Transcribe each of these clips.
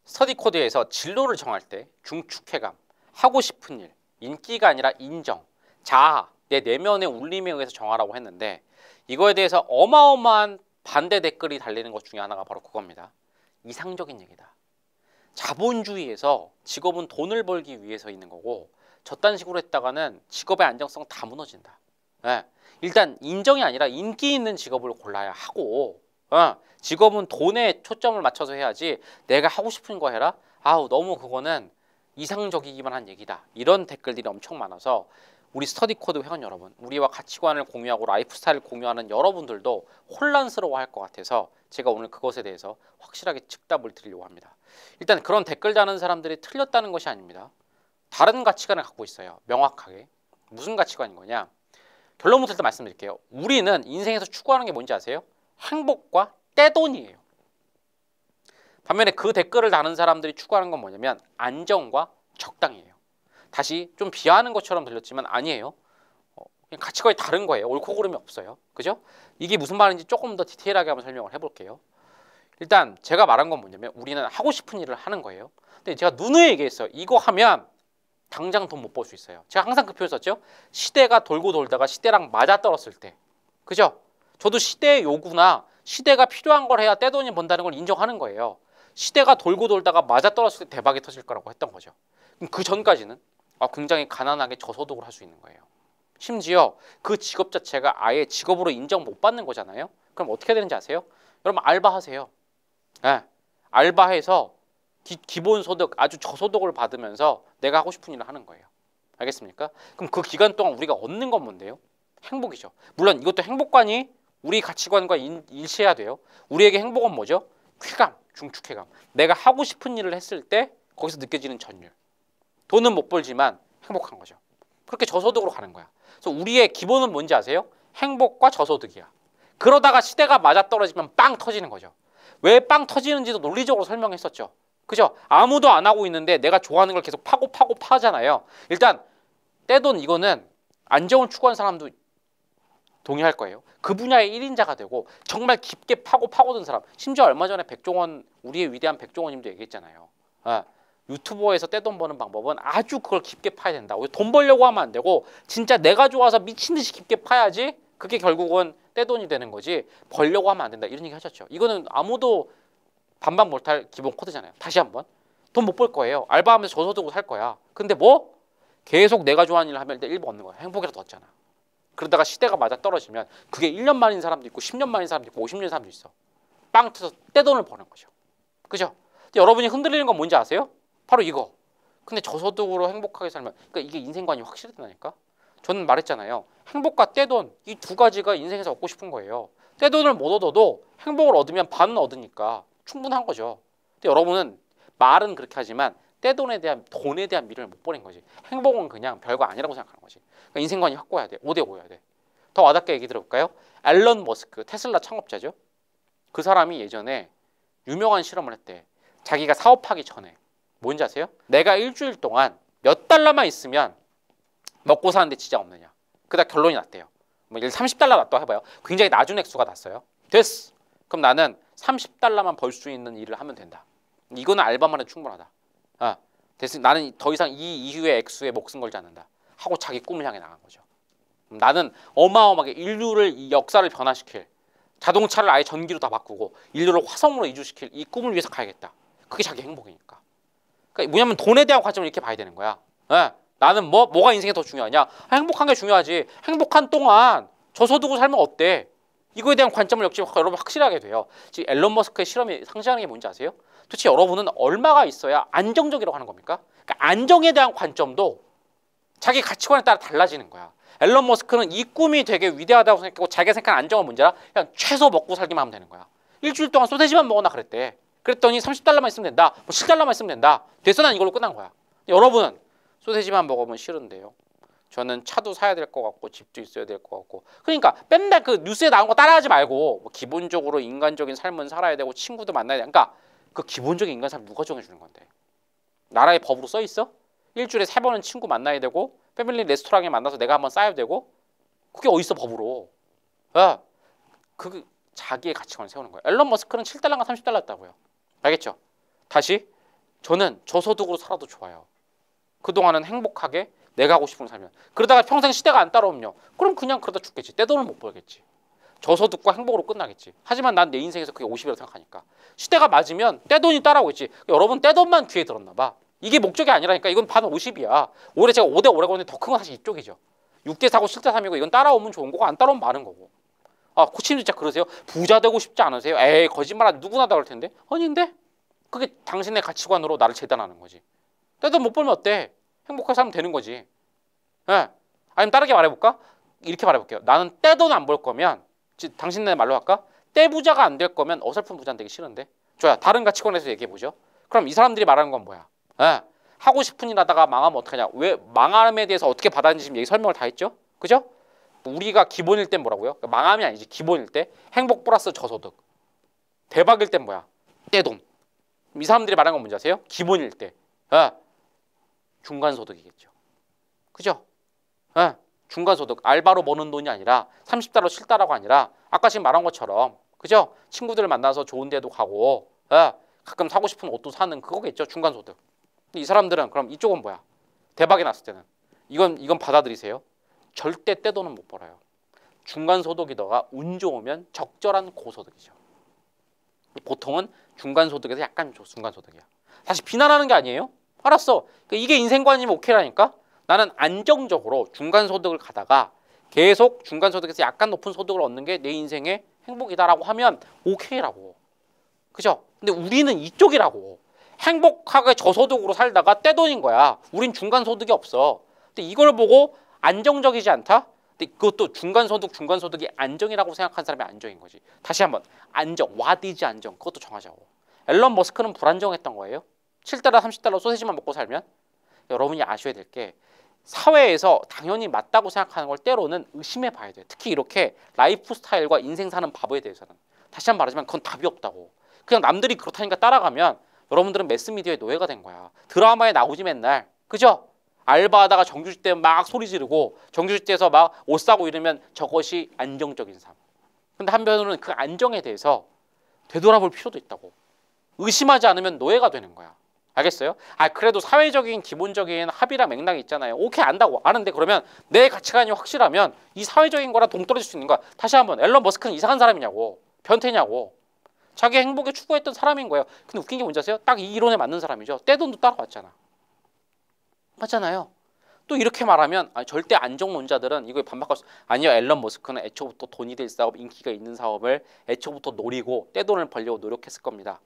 스터디 코드에서 진로를 정할 때 중축회감, 하고 싶은 일, 인기가 아니라 인정, 자아, 내 내면의 울림에 의해서 정하라고 했는데 이거에 대해서 어마어마한 반대 댓글이 달리는 것 중에 하나가 바로 그겁니다. 이상적인 얘기다. 자본주의에서 직업은 돈을 벌기 위해서 있는 거고 저딴 식으로 했다가는 직업의 안정성 다 무너진다. 예. 일단 인정이 아니라 인기 있는 직업을 골라야 하고 직업은 돈에 초점을 맞춰서 해야지 내가 하고 싶은 거 해라? 아우 너무 그거는 이상적이기만 한 얘기다. 이런 댓글들이 엄청 많아서 우리 스터디 코드 회원 여러분, 우리와 가치관을 공유하고 라이프 스타일을 공유하는 여러분들도 혼란스러워할 것 같아서 제가 오늘 그것에 대해서 확실하게 즉답을 드리려고 합니다. 일단 그런 댓글 다는 사람들이 틀렸다는 것이 아닙니다. 다른 가치관을 갖고 있어요. 명확하게. 무슨 가치관인 거냐? 결론부터 일단 말씀드릴게요. 우리는 인생에서 추구하는 게 뭔지 아세요? 행복과 떼돈이에요. 반면에 그 댓글을 다는 사람들이 추구하는 건 뭐냐면 안정과 적당이에요. 다시 좀 비하하는 것처럼 들렸지만 아니에요. 그냥 가치관이 다른 거예요. 옳고 그름이 없어요. 그죠? 이게 무슨 말인지 조금 더 디테일하게 한번 설명을 해볼게요. 일단 제가 말한 건 뭐냐면 우리는 하고 싶은 일을 하는 거예요. 근데 제가 누누이 얘기했어요. 이거 하면 당장 돈 못 벌 수 있어요. 제가 항상 그 표현 썼죠. 시대가 돌고 돌다가 시대랑 맞아떨어졌을 때. 그죠? 저도 시대의 요구나 시대가 필요한 걸 해야 떼돈이 번다는 걸 인정하는 거예요. 시대가 돌고 돌다가 맞아떨어졌을 때 대박이 터질 거라고 했던 거죠. 그럼 그 전까지는 굉장히 가난하게 저소득을 할 수 있는 거예요. 심지어 그 직업 자체가 아예 직업으로 인정 못 받는 거잖아요. 그럼 어떻게 되는지 아세요? 여러분 알바하세요. 네. 알바해서 기본소득 아주 저소득을 받으면서 내가 하고 싶은 일을 하는 거예요. 알겠습니까? 그럼 그 기간 동안 우리가 얻는 건 뭔데요? 행복이죠. 물론 이것도 행복관이 우리 가치관과 일치해야 돼요. 우리에게 행복은 뭐죠? 쾌감, 중축쾌감. 내가 하고 싶은 일을 했을 때 거기서 느껴지는 전율. 돈은 못 벌지만 행복한 거죠. 그렇게 저소득으로 가는 거야. 그래서 우리의 기본은 뭔지 아세요? 행복과 저소득이야. 그러다가 시대가 맞아떨어지면 빵 터지는 거죠. 왜 빵 터지는지도 논리적으로 설명했었죠. 그죠? 아무도 안 하고 있는데 내가 좋아하는 걸 계속 파잖아요. 일단 떼돈 이거는 안정을 추구하는 사람도 동의할 거예요. 그 분야의 1인자가 되고 정말 깊게 파고든 사람. 심지어 얼마 전에 백종원, 우리의 위대한 백종원님도 얘기했잖아요. 유튜버에서 떼돈 버는 방법은 아주 그걸 깊게 파야 된다. 돈 벌려고 하면 안 되고 진짜 내가 좋아서 미친 듯이 깊게 파야지 그게 결국은 떼돈이 되는 거지 벌려고 하면 안 된다. 이런 얘기 하셨죠. 이거는 아무도 반박 못할 기본 코드잖아요. 다시 한번 돈 못 벌 거예요. 알바하면서 저소득으로 살 거야. 근데 뭐 계속 내가 좋아하는 일을 하면 일단 1번 얻는 거야. 행복이라도 얻잖아. 그러다가 시대가 맞아 떨어지면 그게 1년 만인 사람도 있고 10년 만인 사람도 있고 50년 사람도 있어. 빵 터서 떼돈을 버는 거죠. 그죠? 근데 여러분이 흔들리는 건 뭔지 아세요? 바로 이거. 근데 저소득으로 행복하게 살면 그러니까 이게 인생관이 확실히 된다니까. 저는 말했잖아요. 행복과 떼돈 이 두 가지가 인생에서 얻고 싶은 거예요. 떼돈을 못 얻어도 행복을 얻으면 반은 얻으니까 충분한 거죠. 근데 여러분은 말은 그렇게 하지만 떼돈에 대한 돈에 대한 미련을 못 버린 거지. 행복은 그냥 별거 아니라고 생각하는 거지. 그러니까 인생관이 확고해야 돼. 5대 5여야 돼. 더 와닿게 얘기 들어볼까요? 앨런 머스크 테슬라 창업자죠. 그 사람이 예전에 유명한 실험을 했대. 자기가 사업하기 전에. 뭔지 아세요? 내가 일주일 동안 몇 달러만 있으면 먹고 사는데 지장 없느냐. 그다 결론이 났대요. 뭐 30달러 났다고 해봐요. 굉장히 낮은 액수가 났어요. 됐어. 그럼 나는 30달러만 벌 수 있는 일을 하면 된다. 이거는 알바만 해도 충분하다. 됐어. 나는 더 이상 이 이후의 액수에 목숨 걸지 않는다. 하고 자기 꿈을 향해 나간 거죠. 나는 어마어마하게 인류를 이 역사를 변화시킬 자동차를 아예 전기로 다 바꾸고 인류를 화성으로 이주시킬 이 꿈을 위해서 가야겠다. 그게 자기 행복이니까. 그러니까 뭐냐면 돈에 대한 관점을 이렇게 봐야 되는 거야. 나는 뭐가 인생에 더 중요하냐? 행복한 게 중요하지. 행복한 동안 저소득으로 살면 어때? 이거에 대한 관점을 역시 여러분 확실하게 돼요. 지금 앨런 머스크의 실험이 상징하는 게 뭔지 아세요? 도대체 여러분은 얼마가 있어야 안정적이라고 하는 겁니까? 그러니까 안정에 대한 관점도 자기 가치관에 따라 달라지는 거야. 앨런 머스크는 이 꿈이 되게 위대하다고 생각하고 자기가 생각하는 안정은 문제라 그냥 최소 먹고 살기만 하면 되는 거야. 일주일 동안 소세지만 먹어나 그랬대. 그랬더니 30달러만 있으면 된다. 10달러만 있으면 된다. 됐어, 난 이걸로 끝난 거야. 여러분은 소세지만 먹으면 싫은데요. 저는 차도 사야 될 것 같고 집도 있어야 될 것 같고. 그러니까 맨날 그 뉴스에 나온 거 따라하지 말고 뭐 기본적으로 인간적인 삶은 살아야 되고 친구도 만나야 돼. 그러니까 그 기본적인 인간 삶 누가 정해주는 건데? 나라의 법으로 써 있어? 일주일에 3번은 친구 만나야 되고 패밀리 레스토랑에 만나서 내가 한번 싸야 되고 그게 어딨어 법으로. 그 자기의 가치관을 세우는 거예요. 앨런 머스크는 7달러가 30달러였다고요. 알겠죠? 다시 저는 저소득으로 살아도 좋아요. 그동안은 행복하게 내가 하고 싶은 삶을. 그러다가 평생 시대가 안 따라오면요. 그럼 그냥 그러다 죽겠지. 떼돈을 못 벌겠지. 저소득과 행복으로 끝나겠지. 하지만 난 내 인생에서 그게 50이라고 생각하니까. 시대가 맞으면 떼돈이 따라오겠지. 여러분 떼돈만 귀에 들었나 봐. 이게 목적이 아니라니까. 이건 반 50이야. 올해 제가 5대 오래 걸었는데 더 큰 건 사실 이쪽이죠. 6대 4고 7대 3이고 이건 따라오면 좋은 거고 안 따라오면 많은 거고. 아, 코치님도 진짜 그러세요? 부자 되고 싶지 않으세요? 에이, 거짓말하지. 누구나 다 그럴 텐데. 아닌데? 그게 당신의 가치관으로 나를 재단하는 거지. 떼돈 못 벌면 어때? 행복하게 살면 되는 거지. 예. 아니면 다르게 말해볼까? 이렇게 말해볼게요. 나는 떼돈 안 벌 거면, 당신네 말로 할까? 떼부자가 안 될 거면 어설픈 부자는 되기 싫은데. 좋아요. 다른 가치관에서 얘기해보죠. 그럼 이 사람들이 말하는 건 뭐야? 예. 하고 싶은 일 하다가 망하면 어떡하냐? 왜 망함에 대해서 어떻게 받아들이는지 지금 얘기 설명을 다 했죠? 그죠? 우리가 기본일 땐 뭐라고요? 망함이 아니지. 기본일 때 행복 플러스 저소득. 대박일 땐 뭐야? 떼돈. 이 사람들이 말하는 건 뭔지 아세요? 기본일 때. 예. 중간소득이겠죠. 그죠? 예. 중간소득. 알바로 버는 돈이 아니라 30달러 7달러가 아니라 아까 지금 말한 것처럼 그죠? 친구들 만나서 좋은 데도 가고 예. 가끔 사고 싶은 옷도 사는 그거겠죠. 중간소득. 이 사람들은 그럼 이쪽은 뭐야? 대박이 났을 때는 이건 받아들이세요. 절대 떼돈은 못 벌어요. 중간소득이다가 운 좋으면 적절한 고소득이죠. 보통은 중간소득에서 약간 중간소득이야. 다시 비난하는 게 아니에요. 알았어. 이게 인생관이면 오케이라니까. 나는 안정적으로 중간소득을 가다가 계속 중간소득에서 약간 높은 소득을 얻는 게 내 인생의 행복이다라고 하면 오케이라고. 그죠? 근데 우리는 이쪽이라고. 행복하게 저소득으로 살다가 떼돈인 거야. 우린 중간소득이 없어. 근데 이걸 보고 안정적이지 않다? 근데 그것도 중간소득이 안정이라고 생각한 사람이 안정인 거지. 다시 한번 안정, what is 안정? 그것도 정하자고. 앨런 머스크는 불안정했던 거예요. 7달러, 30달러 소세지만 먹고 살면. 여러분이 아셔야 될 게 사회에서 당연히 맞다고 생각하는 걸 때로는 의심해 봐야 돼요. 특히 이렇게 라이프 스타일과 인생 사는 바보에 대해서는. 다시 한번 말하지만 그건 답이 없다고. 그냥 남들이 그렇다니까 따라가면 여러분들은 매스미디어의 노예가 된 거야. 드라마에 나오지 맨날. 그죠? 알바하다가 정규직 때 막 소리 지르고 정규직 때에서 막 옷 사고 이러면 저것이 안정적인 삶. 근데 한편으로는 그 안정에 대해서 되돌아볼 필요도 있다고. 의심하지 않으면 노예가 되는 거야. 알겠어요? 아, 그래도 사회적인 기본적인 합의랑 맥락이 있잖아요. 오케이, 안다고. 아는데 그러면 내 가치관이 확실하면 이 사회적인 거랑 동떨어질 수 있는 거야. 다시 한번 앨런 머스크는 이상한 사람이냐고. 변태냐고. 자기 행복에 추구했던 사람인 거예요. 근데 웃긴 게 뭔지 아세요? 딱 이 이론에 맞는 사람이죠. 떼돈도 따라왔잖아. 맞잖아요. 또 이렇게 말하면 절대 안정론자들은 이거에 반박할 수 아니요. 앨런 머스크는 애초부터 돈이 될 사업, 인기가 있는 사업을 애초부터 노리고 떼돈을 벌려고 노력했을 겁니다.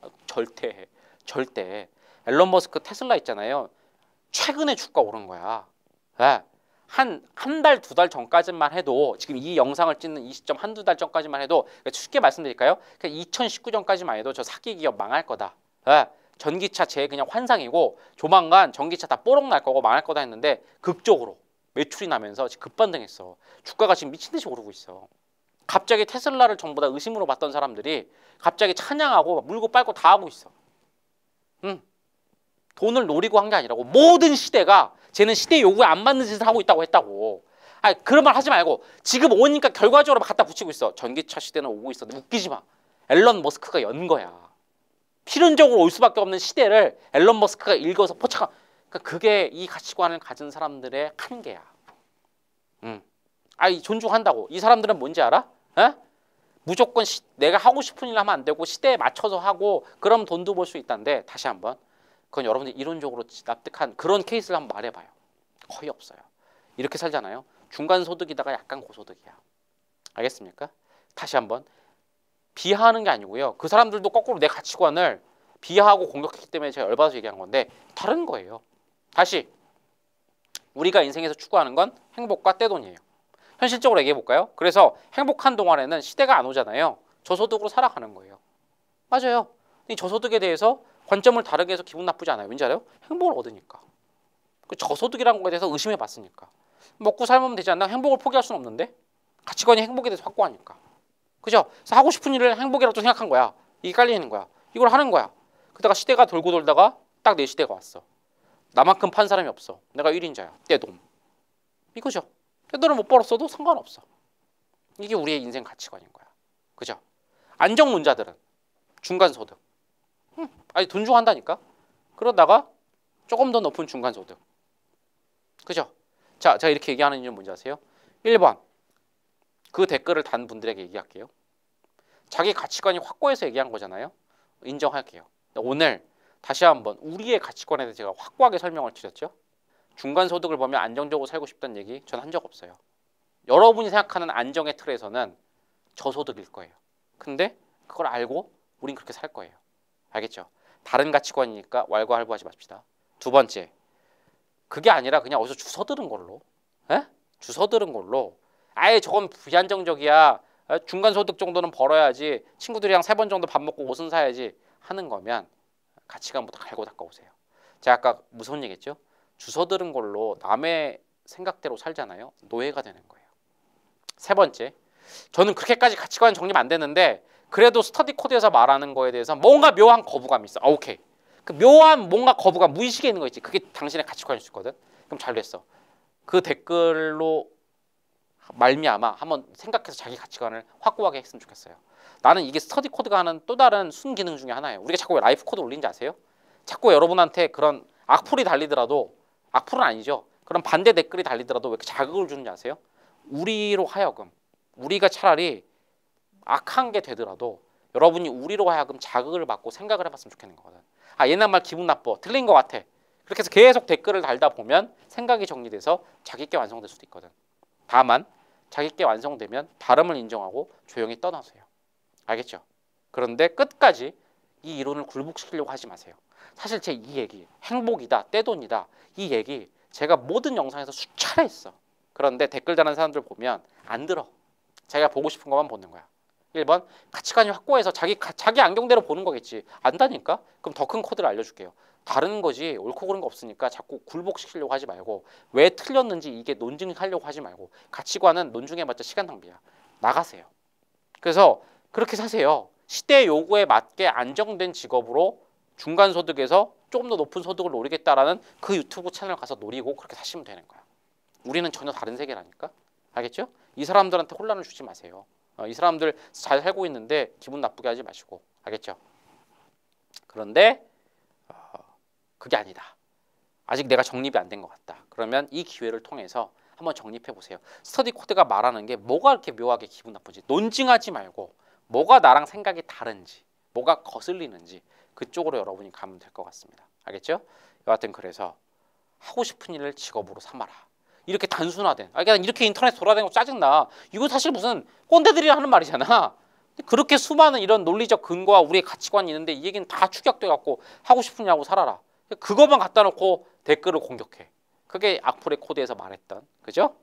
절대. 앨런 머스크 테슬라 있잖아요. 최근에 주가 오른 거야. 네. 한 달, 두 달 전까지만 해도 지금 이 영상을 찍는 이 시점 한두 달 전까지만 해도 쉽게 말씀드릴까요? 2019년까지만 해도 저 사기 기업 망할 거다. 네. 전기차 제 그냥 환상이고 조만간 전기차 다 뽀록 날 거고 망할 거다 했는데 극적으로 매출이 나면서 급반등했어. 주가가 지금 미친 듯이 오르고 있어. 갑자기 테슬라를 전부 다 의심으로 봤던 사람들이 갑자기 찬양하고 물고 빨고 다 하고 있어. 돈을 노리고 한 게 아니라고. 모든 시대가 쟤는 시대 요구에 안 맞는 짓을 하고 있다고 했다고. 아니, 그런 말 하지 말고 지금 오니까 결과적으로 막 갖다 붙이고 있어. 전기차 시대는 오고 있어. 웃기지 마. 앨런 머스크가 연 거야. 필연적으로 올 수밖에 없는 시대를 앨런 머스크가 읽어서 포착한. 그러니까 그게 이 가치관을 가진 사람들의 한계야. 아이, 존중한다고. 이 사람들은 뭔지 알아? 에? 무조건 내가 하고 싶은 일 하면 안 되고 시대에 맞춰서 하고 그럼 돈도 벌 수 있다는데 다시 한번 그건 여러분들이 이론적으로 납득한 그런 케이스를 한번 말해봐요. 거의 없어요. 이렇게 살잖아요. 중간소득이다가 약간 고소득이야. 알겠습니까? 다시 한번 비하하는 게 아니고요. 그 사람들도 거꾸로 내 가치관을 비하하고 공격했기 때문에 제가 열받아서 얘기한 건데 다른 거예요. 다시 우리가 인생에서 추구하는 건 행복과 떼돈이에요. 현실적으로 얘기해 볼까요? 그래서 행복한 동안에는 시대가 안 오잖아요. 저소득으로 살아가는 거예요. 맞아요. 이 저소득에 대해서 관점을 다르게 해서 기분 나쁘지 않아요. 왠지 알아요? 행복을 얻으니까. 그 저소득이라는 거에 대해서 의심해 봤으니까. 먹고 살면 되지 않나? 행복을 포기할 수는 없는데? 가치관이 행복에 대해서 확고하니까. 그죠? 그래서 하고 싶은 일을 행복이라고 생각한 거야. 이게 깔리는 거야. 이걸 하는 거야. 그러다가 시대가 돌고 돌다가 딱 내 시대가 왔어. 나만큼 판 사람이 없어. 내가 1인자야. 떼돈. 이거죠. 떼돈을 못 벌었어도 상관없어. 이게 우리의 인생 가치관인 거야. 그죠? 안정론자들은 중간소득. 아니 존중한다니까. 그러다가 조금 더 높은 중간소득. 그죠? 자, 제가 이렇게 얘기하는 이유는 뭔지 아세요? 1번. 그 댓글을 단 분들에게 얘기할게요. 자기 가치관이 확고해서 얘기한 거잖아요. 인정할게요. 오늘 다시 한번 우리의 가치관에 대해서 제가 확고하게 설명을 드렸죠. 중간소득을 보면 안정적으로 살고 싶다는 얘기 전 한 적 없어요. 여러분이 생각하는 안정의 틀에서는 저소득일 거예요. 근데 그걸 알고 우린 그렇게 살 거예요. 알겠죠? 다른 가치관이니까 왈가왈부하지 맙시다. 두 번째, 그게 아니라 그냥 어디서 주워 들은 걸로, 주워 들은 걸로 아예 저건 비안정적이야. 중간소득 정도는 벌어야지. 친구들이랑 3번 정도 밥 먹고 옷은 사야지 하는 거면 가치관부터 갈고 닦아오세요. 제가 아까 무슨 얘기했죠? 주워 들은 걸로 남의 생각대로 살잖아요. 노예가 되는 거예요. 세 번째, 저는 그렇게까지 가치관 정립 안 되는데 그래도 스터디 코드에서 말하는 거에 대해서 뭔가 묘한 거부감이 있어. 오케이. 그 묘한 뭔가 거부감, 무의식에 있는 거 있지. 그게 당신의 가치관일 수 있거든. 그럼 잘 됐어. 그 댓글로 말미암아 한번 생각해서 자기 가치관을 확고하게 했으면 좋겠어요. 나는 이게 스터디 코드가 하는 또 다른 순기능 중에 하나예요. 우리가 자꾸 왜 라이프 코드 올린지 아세요? 자꾸 여러분한테 그런 악플이 달리더라도, 악플은 아니죠. 그런 반대 댓글이 달리더라도 왜 이렇게 자극을 주는지 아세요? 우리로 하여금, 우리가 차라리 악한 게 되더라도 여러분이 우리로 하여금 자극을 받고 생각을 해봤으면 좋겠는 거거든. 아, 옛날 말 기분 나빠, 틀린 것 같아. 그렇게 해서 계속 댓글을 달다 보면 생각이 정리돼서 자기께 완성될 수도 있거든. 다만 자기께 완성되면 다름을 인정하고 조용히 떠나세요. 알겠죠? 그런데 끝까지 이 이론을 굴복시키려고 하지 마세요. 사실 제 이 얘기, 행복이다, 떼돈이다, 이 얘기 제가 모든 영상에서 수차례 했어. 그런데 댓글 다는 사람들 보면 안 들어. 자기가 보고 싶은 것만 보는 거야. 1번, 가치관이 확고해서 자기 안경대로 보는 거겠지. 안다니까? 그럼 더 큰 코드를 알려줄게요. 다른 거지 옳고 그른 거 없으니까 자꾸 굴복시키려고 하지 말고, 왜 틀렸는지 이게 논증하려고 하지 말고, 가치관은 논증해봤자 시간 낭비야. 나가세요. 그래서 그렇게 사세요. 시대의 요구에 맞게 안정된 직업으로 중간소득에서 조금 더 높은 소득을 노리겠다라는 그 유튜브 채널 가서 노리고 그렇게 사시면 되는 거야. 우리는 전혀 다른 세계라니까. 알겠죠? 이 사람들한테 혼란을 주지 마세요. 이 사람들 잘 살고 있는데 기분 나쁘게 하지 마시고. 알겠죠? 그런데 그게 아니다. 아직 내가 정립이 안 된 것 같다. 그러면 이 기회를 통해서 한번 정립해 보세요. 스터디 코드가 말하는 게 뭐가 이렇게 묘하게 기분 나쁜지 논증하지 말고, 뭐가 나랑 생각이 다른지, 뭐가 거슬리는지 그쪽으로 여러분이 가면 될 것 같습니다. 알겠죠? 여하튼 그래서 하고 싶은 일을 직업으로 삼아라. 이렇게 단순화된, 그러니까 이렇게 인터넷 돌아다니는 거 짜증나. 이거 사실 무슨 꼰대들이 하는 말이잖아. 그렇게 수많은 이런 논리적 근거와 우리의 가치관이 있는데 이 얘기는 다 축약돼 갖고 하고 싶은 일 하고 살아라. 그것만 갖다 놓고 댓글을 공격해. 그게 악플의 코드에서 말했던, 그죠?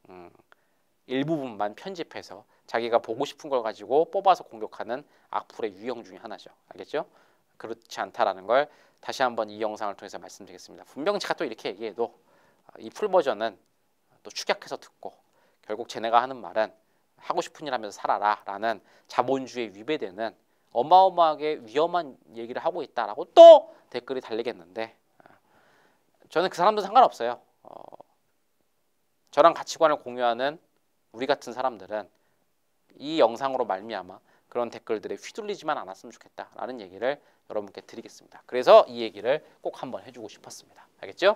일부분만 편집해서 자기가 보고 싶은 걸 가지고 뽑아서 공격하는 악플의 유형 중에 하나죠. 알겠죠? 그렇지 않다라는 걸 다시 한번 이 영상을 통해서 말씀드리겠습니다. 분명 제가 또 이렇게 얘기해도 이 풀 버전은 또 축약해서 듣고, 결국 쟤네가 하는 말은 하고 싶은 일 하면서 살아라 라는 자본주의에 위배되는 어마어마하게 위험한 얘기를 하고 있다라고 또 댓글이 달리겠는데, 저는 그 사람도 상관없어요. 저랑 가치관을 공유하는 우리 같은 사람들은 이 영상으로 말미암아 그런 댓글들에 휘둘리지만 않았으면 좋겠다라는 얘기를 여러분께 드리겠습니다. 그래서 이 얘기를 꼭 한번 해주고 싶었습니다. 알겠죠?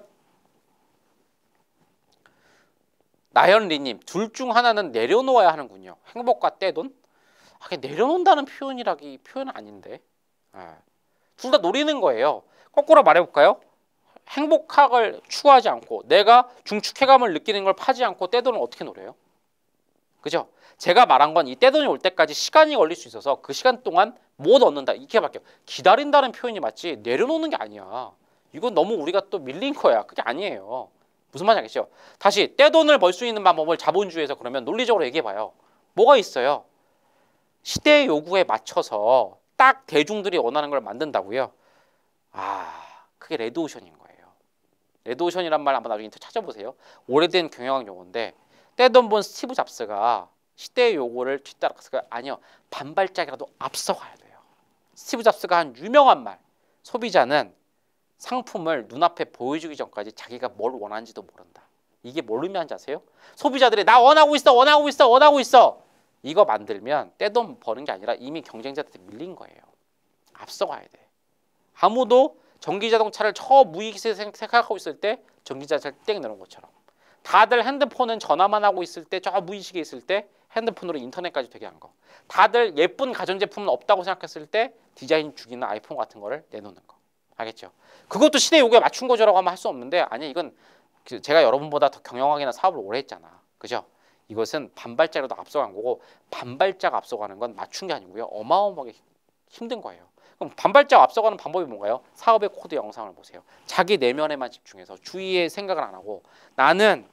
나현리님, 둘 중 하나는 내려놓아야 하는군요. 행복과 떼돈? 내려놓는다는 표현은 아닌데, 둘 다 노리는 거예요. 거꾸로 말해볼까요? 행복학을 추구하지 않고 내가 중축해감을 느끼는 걸 파지 않고 떼돈을 어떻게 노려요? 그죠? 제가 말한 건 이 떼돈이 올 때까지 시간이 걸릴 수 있어서 그 시간 동안 못 얻는다. 이렇게 바뀌어. 기다린다는 표현이 맞지 내려놓는 게 아니야. 이건 너무 우리가 또 밀린 거야. 그게 아니에요. 무슨 말인지 알겠죠? 다시 떼돈을 벌 수 있는 방법을 자본주의에서 그러면 논리적으로 얘기해봐요. 뭐가 있어요? 시대의 요구에 맞춰서 딱 대중들이 원하는 걸 만든다고요? 그게 레드오션인 거예요. 레드오션이란 말 한번 나중에 찾아보세요. 오래된 경영학 용어인데, 떼돈 본 스티브 잡스가 시대의 요구를 뒤따라가서 아니요, 반발짝이라도 앞서가야 돼요. 스티브 잡스가 한 유명한 말, 소비자는 상품을 눈앞에 보여주기 전까지 자기가 뭘 원하는지도 모른다. 이게 뭘 의미하는지 아세요? 소비자들이 나 원하고 있어, 원하고 있어, 원하고 있어. 이거 만들면 떼돈 버는 게 아니라 이미 경쟁자들한테 밀린 거예요. 앞서가야 돼. 아무도 전기 자동차를 저무이익세 생각하고 있을 때 전기 자동차를 땡 내놓은 것처럼 다들 핸드폰은 전화만 하고 있을 때 저 무의식에 있을 때 핸드폰으로 인터넷까지 되게 한 거. 다들 예쁜 가전제품은 없다고 생각했을 때 디자인 죽이는 아이폰 같은 거를 내놓는 거. 알겠죠? 그것도 시대 요구에 맞춘 거죠라고 하면 할 수 없는데 아니 이건 제가 여러분보다 더 경영학이나 사업을 오래 했잖아. 그죠? 이것은 반발자라도 앞서간 거고 반발자가 앞서가는 건 맞춘 게 아니고요. 어마어마하게 힘든 거예요. 그럼 반발자가 앞서가는 방법이 뭔가요? 사업의 코드 영상을 보세요. 자기 내면에만 집중해서 주위에 생각을 안 하고 나는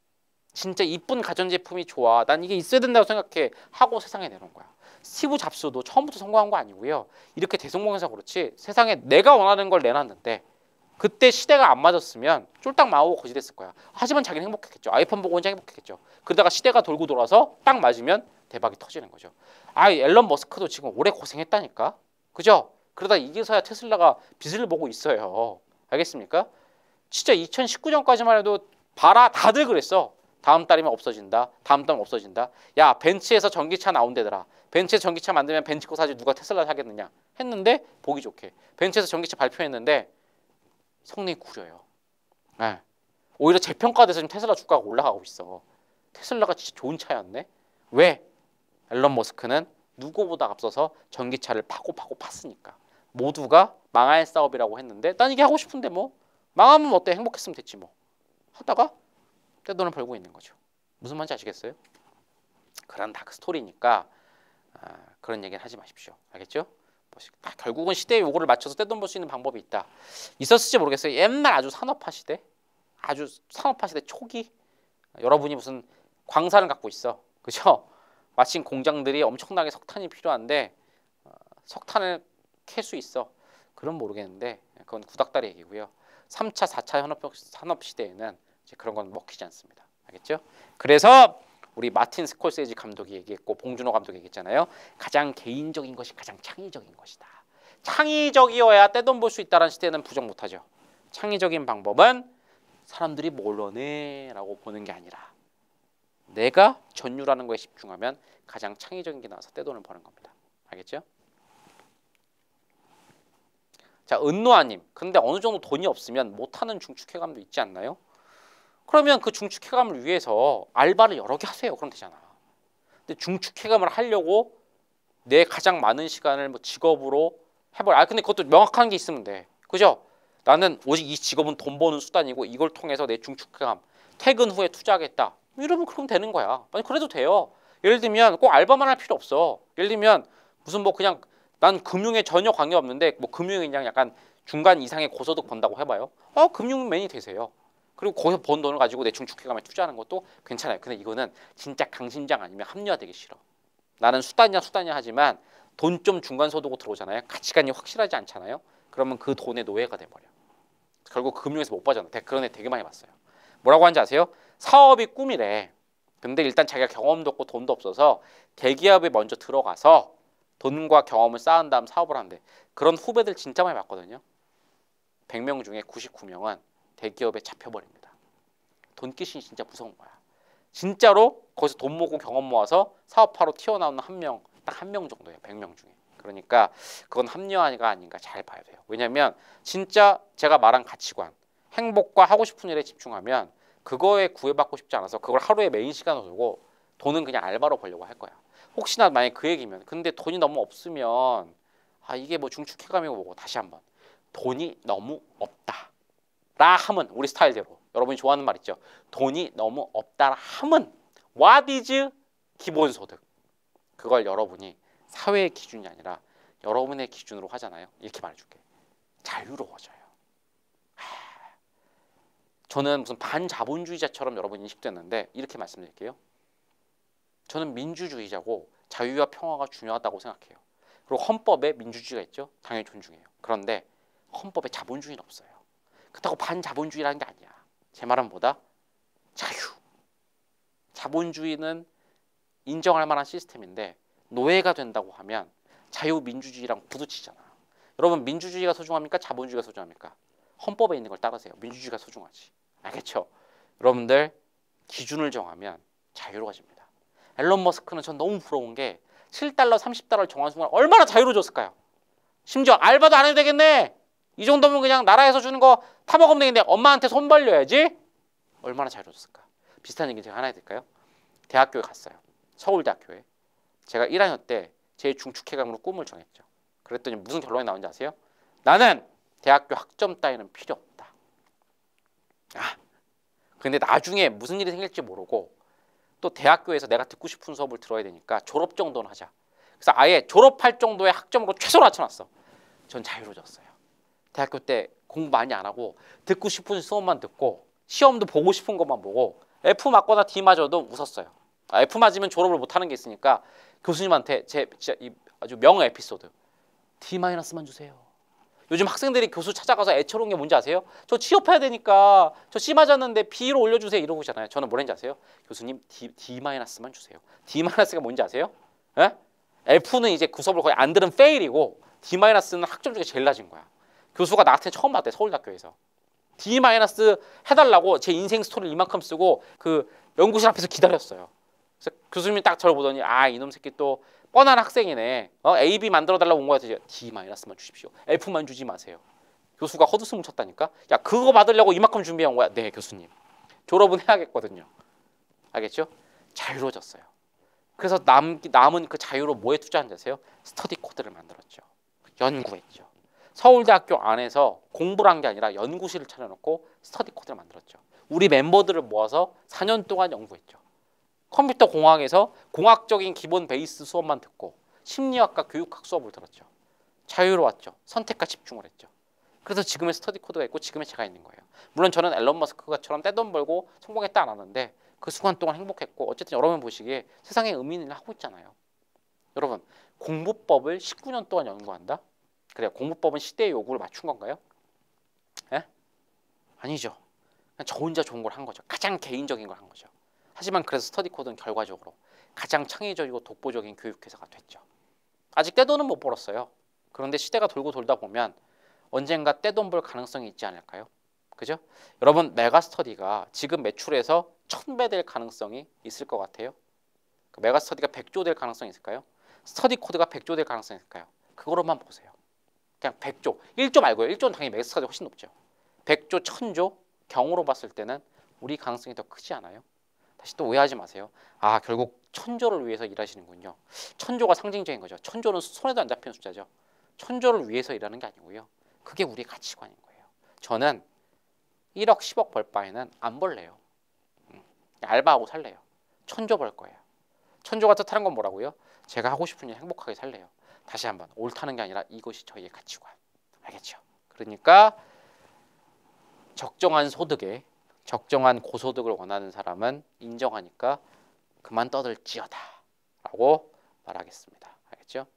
진짜 이쁜 가전제품이 좋아. 난 이게 있어야 된다고 생각해. 하고 세상에 내놓은 거야. 스티브 잡스도 처음부터 성공한 거 아니고요. 이렇게 대성공해서 그렇지 세상에 내가 원하는 걸 내놨는데 그때 시대가 안 맞았으면 쫄딱 망하고 거지됐을 거야. 하지만 자기는 행복했겠죠. 아이폰 보고 혼자 행복했겠죠. 그러다가 시대가 돌고 돌아서 딱 맞으면 대박이 터지는 거죠. 아, 앨런 머스크도 지금 오래 고생했다니까. 그죠? 그러다 이제서야 테슬라가 빛을 보고 있어요. 알겠습니까? 진짜 2019년까지만 해도 봐라 다들 그랬어. 다음 달이면 없어진다. 다음 달이면 없어진다. 야 벤츠에서 전기차 나온대더라. 벤츠에서 전기차 만들면 벤츠 거 사지 누가 테슬라 사겠느냐 했는데 보기 좋게 벤츠에서 전기차 발표했는데 성능이 구려요. 네. 오히려 재평가돼서 지금 테슬라 주가가 올라가고 있어. 테슬라가 진짜 좋은 차였네. 왜? 앨런 머스크는 누구보다 앞서서 전기차를 파고 팠으니까. 모두가 망할 사업이라고 했는데 난 이게 하고 싶은데 뭐 망하면 어때? 행복했으면 됐지 뭐. 하다가 떼돈을 벌고 있는 거죠. 무슨 말인지 아시겠어요? 그런 다크 스토리니까 그런 얘기는 하지 마십시오. 알겠죠? 결국은 시대의 요구를 맞춰서 떼돈 벌 수 있는 방법이 있다. 있었을지 모르겠어요. 옛날 아주 산업화 시대, 아주 산업화 시대 초기 여러분이 무슨 광산을 갖고 있어. 그죠? 마침 공장들이 엄청나게 석탄이 필요한데 석탄을 캘 수 있어. 그건 모르겠는데 그건 구닥다리 얘기고요. 3차, 4차 산업 시대에는 이제 그런 건 먹히지 않습니다. 알겠죠? 그래서 우리 마틴 스콜세지 감독이 얘기했고 봉준호 감독이 얘기했잖아요. 가장 개인적인 것이 가장 창의적인 것이다. 창의적이어야 떼돈 벌 수 있다는 시대는 부정 못하죠. 창의적인 방법은 사람들이 뭘 원해 라고 보는 게 아니라 내가 전유라는 거에 집중하면 가장 창의적인 게 나와서 떼돈을 버는 겁니다. 알겠죠? 자, 은노아님. 근데 어느 정도 돈이 없으면 못하는 중축회감도 있지 않나요? 그러면 그 중축회감을 위해서 알바를 여러 개 하세요. 그럼 되잖아. 근데 중축회감을 하려고 내 가장 많은 시간을 뭐 직업으로 해버려. 근데 그것도 명확한 게 있으면 돼. 그죠? 나는 오직 이 직업은 돈 버는 수단이고 이걸 통해서 내 중축회감 퇴근 후에 투자하겠다. 이러면 그럼 되는 거야. 아니 그래도 돼요. 예를 들면 꼭 알바만 할 필요 없어. 예를 들면 무슨 뭐 그냥 난 금융에 전혀 관계 없는데 뭐 금융이 그냥 약간 중간 이상의 고소득 번다고 해봐요. 금융맨이 되세요. 그리고 거기서 번 돈을 가지고 내 중축회감에 투자하는 것도 괜찮아요. 근데 이거는 진짜 강심장 아니면 합리화되기 싫어. 나는 수단이야 하지만 돈 좀 중간 소득으로 들어오잖아요. 가치관이 확실하지 않잖아요. 그러면 그 돈의 노예가 돼버려. 결국 금융에서 못 빠져나. 그런 애 되게 많이 봤어요. 뭐라고 하는지 아세요? 사업이 꿈이래. 근데 일단 자기가 경험도 없고 돈도 없어서 대기업에 먼저 들어가서 돈과 경험을 쌓은 다음 사업을 하는데 그런 후배들 진짜 많이 봤거든요. 100명 중에 99명은 대기업에 잡혀버립니다. 돈귀신이 진짜 무서운 거야. 진짜로 거기서 돈 모으고 경험 모아서 사업화로 튀어나오는 한 명, 딱 한 명 정도예요. 100명 중에. 그러니까 그건 합리화가 아닌가 잘 봐야 돼요. 왜냐하면 진짜 제가 말한 가치관, 행복과 하고 싶은 일에 집중하면 그거에 구애받고 싶지 않아서 그걸 하루에 메인 시간으로 두고 돈은 그냥 알바로 벌려고 할 거야. 혹시나 만약에 그 얘기면 근데 돈이 너무 없으면 이게 뭐 중축회감이고 뭐고 다시 한번 돈이 너무 없다 라 함은 우리 스타일대로 여러분이 좋아하는 말 있죠. 돈이 너무 없다 라 함은 what is 기본소득 그걸 여러분이 사회의 기준이 아니라 여러분의 기준으로 하잖아요. 이렇게 말해줄게. 자유로워져요. 저는 무슨 반자본주의자처럼 여러분 인식됐는데 이렇게 말씀드릴게요. 저는 민주주의자고 자유와 평화가 중요하다고 생각해요. 그리고 헌법에 민주주의가 있죠. 당연히 존중해요. 그런데 헌법에 자본주의는 없어요. 그렇다고 반자본주의라는 게 아니야. 제 말은 뭐다? 자유. 자본주의는 인정할 만한 시스템인데 노예가 된다고 하면 자유민주주의랑 부딪히잖아. 여러분 민주주의가 소중합니까? 자본주의가 소중합니까? 헌법에 있는 걸 따르세요. 민주주의가 소중하지. 알겠죠? 여러분들 기준을 정하면 자유로워집니다. 앨런 머스크는 전 너무 부러운 게 7달러, 30달러를 정한 순간 얼마나 자유로워졌을까요? 심지어 알바도 안 해도 되겠네. 이 정도면 그냥 나라에서 주는 거 타먹으면 되겠는데 엄마한테 손 벌려야지. 얼마나 자유로웠을까. 비슷한 얘기 제가 하나 해드릴까요? 대학교에 갔어요. 서울대학교에. 제가 1학년 때 제 중축해감으로 꿈을 정했죠. 그랬더니 무슨 결론이 나온지 아세요? 나는 대학교 학점 따위는 필요 없다. 아, 근데 나중에 무슨 일이 생길지 모르고 또 대학교에서 내가 듣고 싶은 수업을 들어야 되니까 졸업 정도는 하자. 그래서 아예 졸업할 정도의 학점으로 최소로 낮춰놨어. 전 자유로워졌어요. 대학교 때 공부 많이 안 하고 듣고 싶은 수업만 듣고 시험도 보고 싶은 것만 보고 F 맞거나 D 맞아도 웃었어요. F 맞으면 졸업을 못하는 게 있으니까 교수님한테 제 진짜 이 아주 명언 에피소드. D-만 주세요. 요즘 학생들이 교수 찾아가서 애처로운 게 뭔지 아세요? 저 취업해야 되니까 저 C 맞았는데 B로 올려주세요 이러고 있잖아요. 저는 뭐랬는지 아세요? 교수님 D-만 주세요. D-가 뭔지 아세요? 에? F는 이제 그 수업을 거의 안 들은 페일이고 D-는 학점 중에 제일 낮은 거야. 교수가 나한테 처음 봤대. 서울대학교에서. D- 해달라고 제 인생 스토리를 이만큼 쓰고 그 연구실 앞에서 기다렸어요. 그래서 교수님이 딱 저를 보더니 아 이놈 새끼 또 뻔한 학생이네. A, B 만들어 달라고 온 거야. D-만 주십시오. F만 주지 마세요. 교수가 헛웃음을 쳤다니까. 야 그거 받으려고 이만큼 준비해 온 거야. 네 교수님. 졸업은 해야겠거든요. 알겠죠? 자유로워졌어요. 그래서 남은 그 자유로 뭐에 투자한지 아세요? 스터디 코드를 만들었죠. 연구했죠. 서울대학교 안에서 공부를 한 게 아니라 연구실을 차려놓고 스터디 코드를 만들었죠. 우리 멤버들을 모아서 4년 동안 연구했죠. 컴퓨터 공학에서 공학적인 기본 베이스 수업만 듣고 심리학과 교육학 수업을 들었죠. 자유로웠죠. 선택과 집중을 했죠. 그래서 지금의 스터디 코드가 있고 지금의 제가 있는 거예요. 물론 저는 앨런 머스크처럼 떼돈 벌고 성공했다 안 하는데 그 순간 동안 행복했고 어쨌든 여러분 보시기에 세상에 의미 있는 일을 하고 있잖아요. 여러분 공부법을 19년 동안 연구한다? 그래요. 공부법은 시대의 요구를 맞춘 건가요? 예? 아니죠. 그냥 저 혼자 좋은 걸 한 거죠. 가장 개인적인 걸 한 거죠. 하지만 그래서 스터디 코드는 결과적으로 가장 창의적이고 독보적인 교육회사가 됐죠. 아직 떼돈은 못 벌었어요. 그런데 시대가 돌고 돌다 보면 언젠가 떼돈 벌 가능성이 있지 않을까요? 그죠? 여러분 메가스터디가 지금 매출에서 1000배 될 가능성이 있을 것 같아요? 그 메가스터디가 100조 될 가능성이 있을까요? 스터디 코드가 100조 될 가능성이 있을까요? 그거로만 보세요. 그냥 100조, 1조 말고요. 1조는 당연히 메가스터디가 훨씬 높죠. 100조, 1000조 경우로 봤을 때는 우리 가능성이 더 크지 않아요? 다시 또 오해하지 마세요. 아 결국 1000조를 위해서 일하시는군요. 1000조가 상징적인 거죠. 1000조는 손에도 안 잡히는 숫자죠. 1000조를 위해서 일하는 게 아니고요. 그게 우리 가치관인 거예요. 저는 1억 10억 벌 바에는 안 벌래요. 알바하고 살래요. 1000조 벌 거예요. 1000조가 뜻하는 건 뭐라고요? 제가 하고 싶은 일 행복하게 살래요. 다시 한번 옳다는 게 아니라 이것이 저희의 가치관. 알겠죠? 그러니까 적정한 소득에 적정한 고소득을 원하는 사람은 인정하니까 그만 떠들지어다 라고 말하겠습니다. 알겠죠?